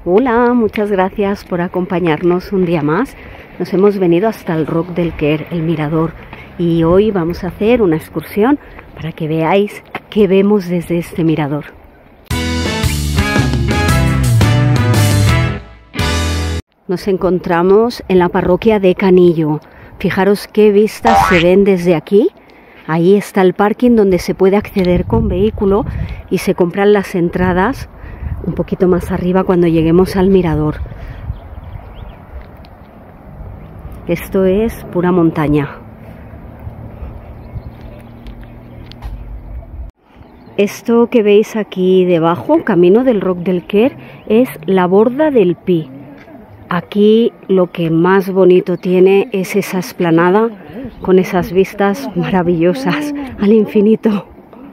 Hola, muchas gracias por acompañarnos un día más. Nos hemos venido hasta el Roc del Quer, el mirador, y hoy vamos a hacer una excursión para que veáis qué vemos desde este mirador. Nos encontramos en la parroquia de Canillo. Fijaros qué vistas se ven desde aquí. Ahí está el parking donde se puede acceder con vehículo y se compran las entradas un poquito más arriba cuando lleguemos al mirador. Esto es pura montaña. Esto que veis aquí debajo, camino del Roc del Quer, es la Borda del Pi. Aquí lo que más bonito tiene es esa explanada con esas vistas maravillosas al infinito.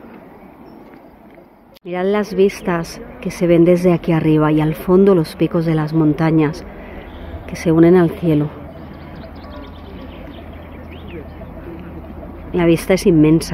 Mirad las vistas que se ven desde aquí arriba y al fondo los picos de las montañas que se unen al cielo. La vista es inmensa.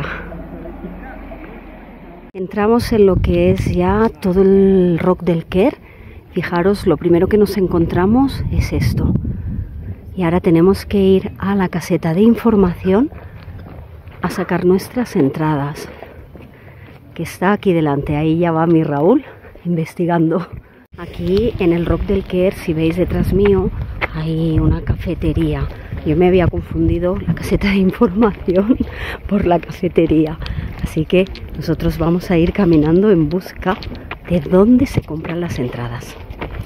Entramos en lo que es ya todo el Roc del Quer. Fijaros, lo primero que nos encontramos es esto. Y ahora tenemos que ir a la caseta de información a sacar nuestras entradas, que está aquí delante. Ahí ya va mi Raúl investigando. Aquí en el Roc del Quer, si veis detrás mío, hay una cafetería. Yo me había confundido la caseta de información por la cafetería. Así que nosotros vamos a ir caminando en busca de dónde se compran las entradas.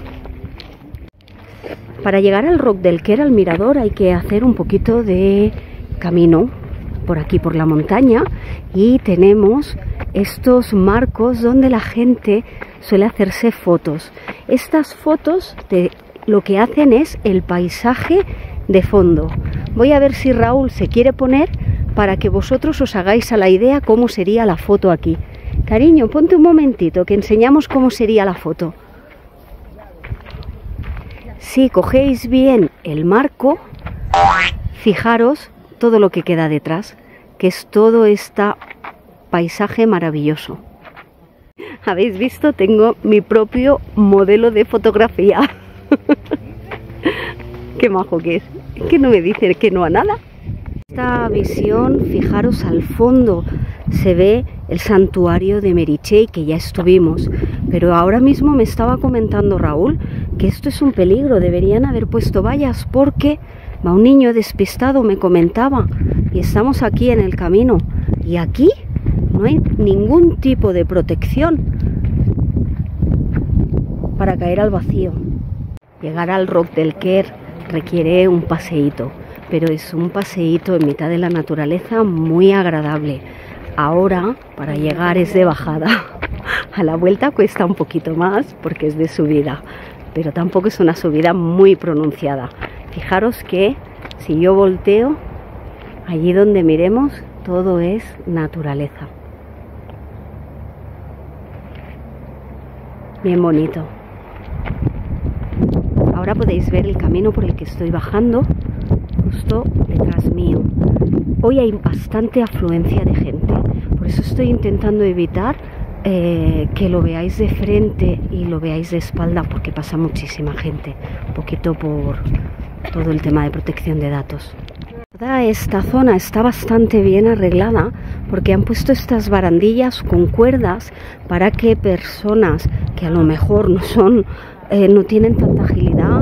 Para llegar al Roc del Quer, al mirador, hay que hacer un poquito de camino por aquí, por la montaña, y tenemos estos marcos donde la gente suele hacerse fotos. Estas fotos lo que hacen es el paisaje de fondo. Voy a ver si Raúl se quiere poner para que vosotros os hagáis a la idea cómo sería la foto aquí. Cariño, ponte un momentito que enseñamos cómo sería la foto. Si cogéis bien el marco, fijaros todo lo que queda detrás, que es todo este paisaje maravilloso. ¿Habéis visto? Tengo mi propio modelo de fotografía. Qué majo que es. Es que no me dice que no a nada. Esta visión, fijaros, al fondo se ve el santuario de Meritxell, que ya estuvimos, pero ahora mismo me estaba comentando Raúl que esto es un peligro, deberían haber puesto vallas porque va un niño despistado, me comentaba, y estamos aquí en el camino y aquí no hay ningún tipo de protección para caer al vacío. Llegar al Roc del Quer requiere un paseíto, pero es un paseíto en mitad de la naturaleza muy agradable. Ahora, para llegar es de bajada. A la vuelta cuesta un poquito más porque es de subida, pero tampoco es una subida muy pronunciada. Fijaros que si yo volteo, allí donde miremos, todo es naturaleza. Bien bonito. Ahora podéis ver el camino por el que estoy bajando, justo detrás mío. Hoy hay bastante afluencia de gente, por eso estoy intentando evitar que lo veáis de frente y lo veáis de espalda, porque pasa muchísima gente, un poquito por todo el tema de protección de datos. Toda esta zona está bastante bien arreglada porque han puesto estas barandillas con cuerdas para que personas que a lo mejor no tienen tanta agilidad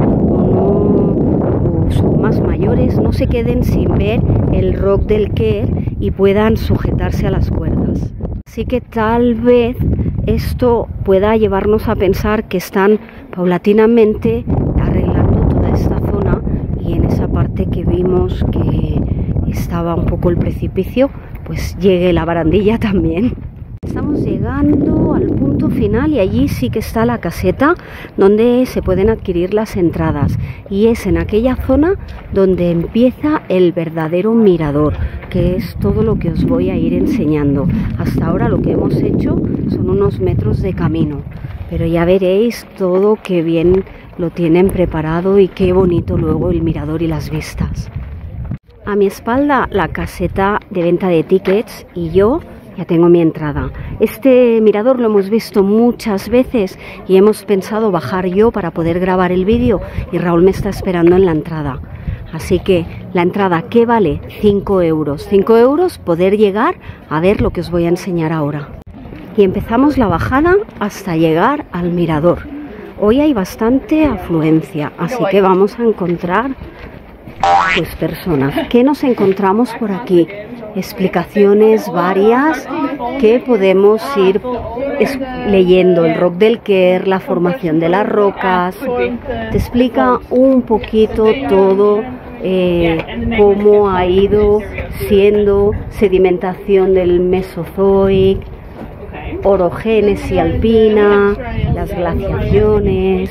o son más mayores, no se queden sin ver el Roc del Quer y puedan sujetarse a las cuerdas. Así que tal vez esto pueda llevarnos a pensar que están paulatinamente arreglando toda esta zona, y en esa parte que vimos que estaba un poco el precipicio, pues llegue la barandilla también. Estamos llegando al punto final y allí sí que está la caseta donde se pueden adquirir las entradas, y es en aquella zona donde empieza el verdadero mirador, que es todo lo que os voy a ir enseñando. Hasta ahora lo que hemos hecho son unos metros de camino, pero ya veréis todo qué bien lo tienen preparado y qué bonito luego el mirador y las vistas. A mi espalda la caseta de venta de tickets y yo Ya tengo mi entrada. Este mirador lo hemos visto muchas veces y hemos pensado bajar yo para poder grabar el vídeo y Raúl me está esperando en la entrada. Así que la entrada, ¿qué vale? 5 euros. 5 euros poder llegar a ver lo que os voy a enseñar ahora. Y empezamos la bajada hasta llegar al mirador. Hoy hay bastante afluencia, así que vamos a encontrar pues personas. ¿Qué nos encontramos por aquí? Explicaciones varias que podemos ir leyendo. El Roc del Quer, la formación de las rocas, te explica un poquito todo, cómo ha ido siendo sedimentación del Mesozoico, orogénesis alpina, las glaciaciones.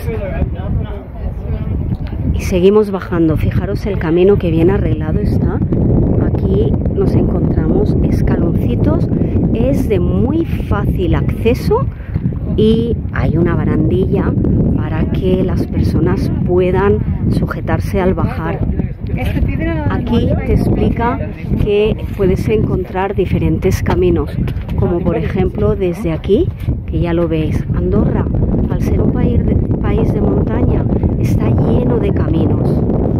Y seguimos bajando. Fijaros el camino que bien arreglado está. Aquí nos encontramos escaloncitos, es de muy fácil acceso y hay una barandilla para que las personas puedan sujetarse al bajar. Aquí te explica que puedes encontrar diferentes caminos, como por ejemplo desde aquí, que ya lo veis, Andorra, al ser un país de montaña, está lleno de caminos.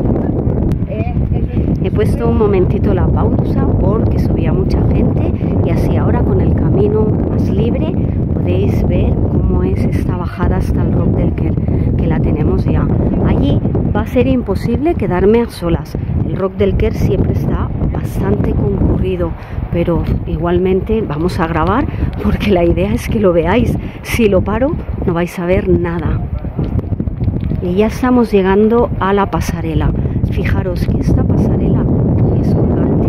He puesto un momentito la pausa porque subía mucha gente y así ahora con el camino más libre podéis ver cómo es esta bajada hasta el Roc del Quer, que la tenemos ya. Allí va a ser imposible quedarme a solas. El Roc del Quer siempre está bastante concurrido, pero igualmente vamos a grabar porque la idea es que lo veáis. Si lo paro no vais a ver nada. Y ya estamos llegando a la pasarela. Fijaros que esta pasarela es colgante,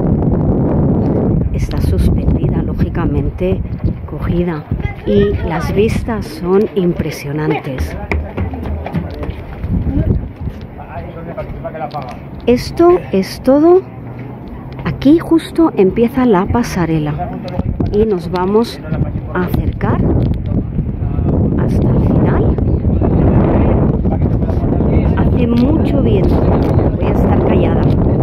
está suspendida, lógicamente cogida, y las vistas son impresionantes. Esto es todo. Aquí justo empieza la pasarela y nos vamos a acercar hasta el final. Hace mucho viento, voy a estar callada.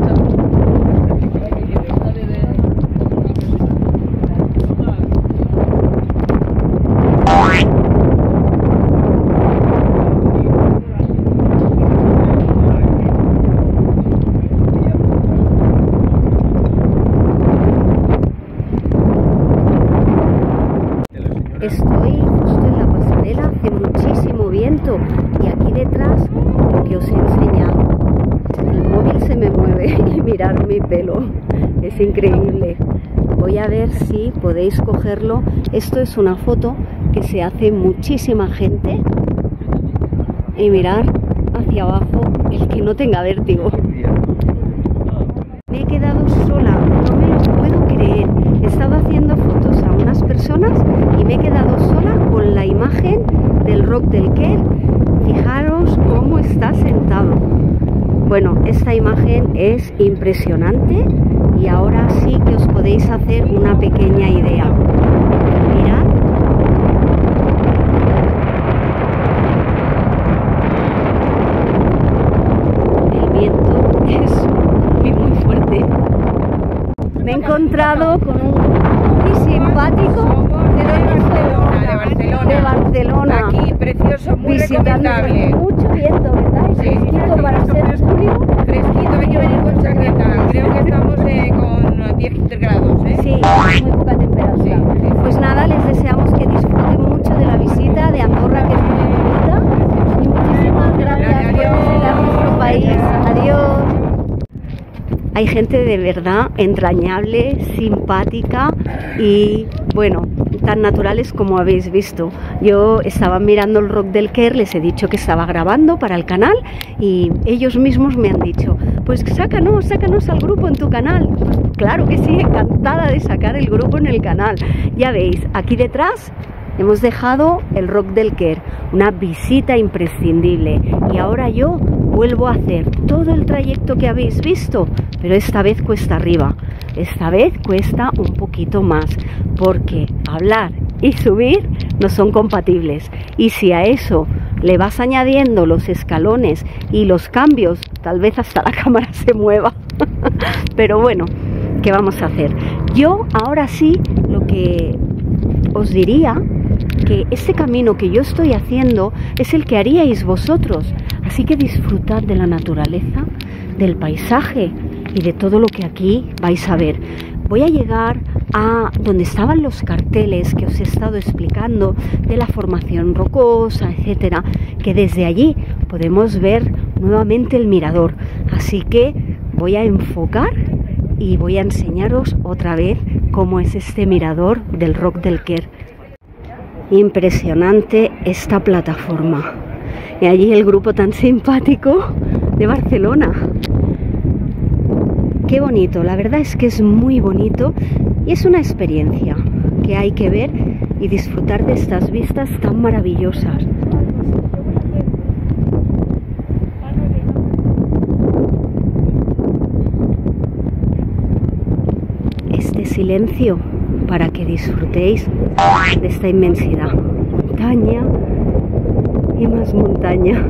Estoy justo en la pasarela, hace muchísimo viento y aquí detrás lo que os he enseñado. El móvil se me mueve y mirad mi pelo, es increíble. Voy a ver si podéis cogerlo. Esto es una foto que se hace muchísima gente y mirad hacia abajo, el que no tenga vértigo. Me he quedado sola, no me lo puedo creer. He estado haciendo fotos a unas personas y me he quedado sola con la imagen del Roc del Quer. Fijaros cómo está sentado. Bueno, esta imagen es impresionante y ahora sí que os podéis hacer una pequeña idea. Mirad. El viento es muy fuerte. Me he encontrado con un muy simpático de Barcelona. Aquí, precioso, muy recomendable. Mucho viento, ¿verdad? Sí, Fresquito para ser julio. Fresquito, hay que venir con chaqueta. Creo que estamos con 10 grados, ¿eh? Sí, muy poca temperatura. Sí. Pues nada, les deseamos que disfruten mucho de la visita de Andorra, que es muy bonita. Y muchísimas gracias por visitar nuestro país. Adiós. Hay gente de verdad entrañable, simpática y, bueno, tan naturales como habéis visto. Yo estaba mirando el Roc del Quer, les he dicho que estaba grabando para el canal y ellos mismos me han dicho, pues sácanos al grupo en tu canal. Pues claro que sí, encantada de sacar el grupo en el canal. Ya veis, aquí detrás hemos dejado el Roc del Quer, una visita imprescindible. Y ahora yo vuelvo a hacer todo el trayecto que habéis visto, pero esta vez cuesta arriba. Esta vez cuesta un poquito más, porque hablar y subir no son compatibles. Y si a eso le vas añadiendo los escalones y los cambios, tal vez hasta la cámara se mueva. Pero bueno, ¿qué vamos a hacer? Yo ahora sí lo que os diría, que este camino que yo estoy haciendo es el que haríais vosotros, así que disfrutad de la naturaleza, del paisaje y de todo lo que aquí vais a ver. Voy a llegar a donde estaban los carteles que os he estado explicando de la formación rocosa, etcétera, que desde allí podemos ver nuevamente el mirador. Así que voy a enfocar y voy a enseñaros otra vez cómo es este mirador del Roc del Quer. Impresionante esta plataforma. Y allí el grupo tan simpático de Barcelona. Qué bonito, la verdad es que es muy bonito y es una experiencia que hay que ver y disfrutar de estas vistas tan maravillosas. Este silencio para que disfrutéis de esta inmensidad. Montaña y más montaña.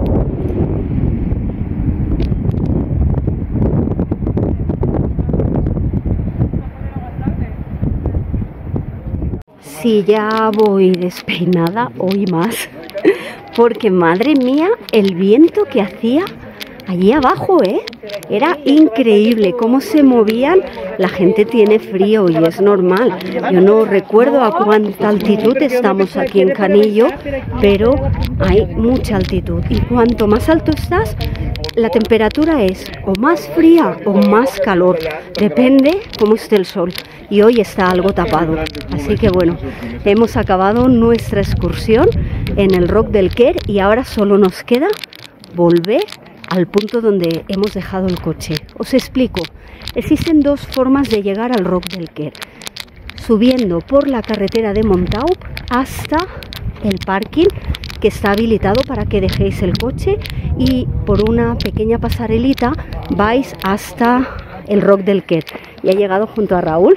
Si ya voy despeinada, hoy más, porque madre mía, el viento que hacía allí abajo, era increíble cómo se movían. La gente tiene frío y es normal. Yo no recuerdo a cuánta altitud estamos aquí en Canillo, pero hay mucha altitud. Y cuanto más alto estás, la temperatura es o más fría o más calor. Depende cómo esté el sol. Y hoy está algo tapado. Así que bueno, hemos acabado nuestra excursión en el Roc del Quer y ahora solo nos queda volver al punto donde hemos dejado el coche. Os explico. Existen dos formas de llegar al Roc del Quer. Subiendo por la carretera de Montaup hasta el parking que está habilitado para que dejéis el coche, y por una pequeña pasarelita vais hasta el Roc del Quer. Y he llegado junto a Raúl.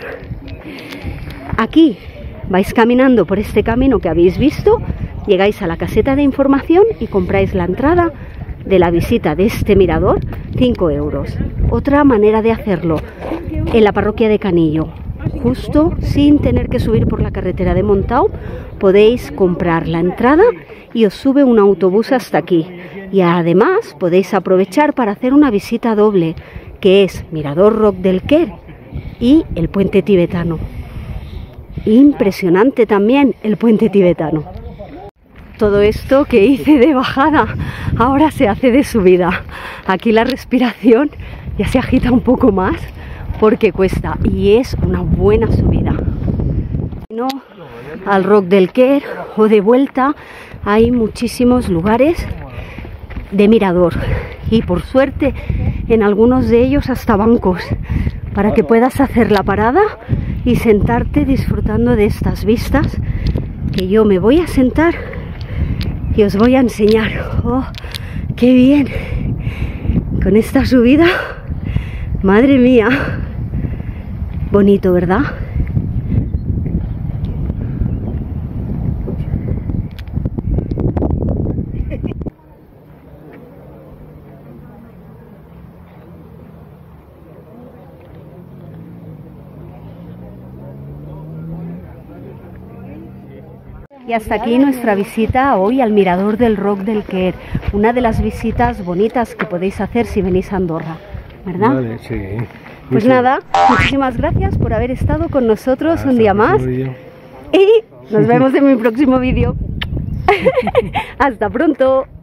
Aquí vais caminando por este camino que habéis visto, llegáis a la caseta de información y compráis la entrada de la visita de este mirador, 5 euros. Otra manera de hacerlo, en la parroquia de Canillo, justo sin tener que subir por la carretera de Montaup, podéis comprar la entrada y os sube un autobús hasta aquí. Y además podéis aprovechar para hacer una visita doble, que es Mirador Roc del Quer y el puente tibetano. Impresionante también el puente tibetano. Todo esto que hice de bajada ahora se hace de subida. Aquí la respiración ya se agita un poco más porque cuesta, y es una buena subida. No, al Roc del Quer o de vuelta hay muchísimos lugares de mirador y por suerte en algunos de ellos hasta bancos para que puedas hacer la parada y sentarte disfrutando de estas vistas, que yo me voy a sentar y os voy a enseñar. ¡Oh, qué bien! Con esta subida, madre mía, bonito, ¿verdad? Y hasta aquí nuestra visita hoy al mirador del Roc del Quer, una de las visitas bonitas que podéis hacer si venís a Andorra, ¿verdad? Vale, sí. Pues nada, muchísimas gracias por haber estado con nosotros un día más y nos vemos en mi próximo vídeo. Hasta pronto.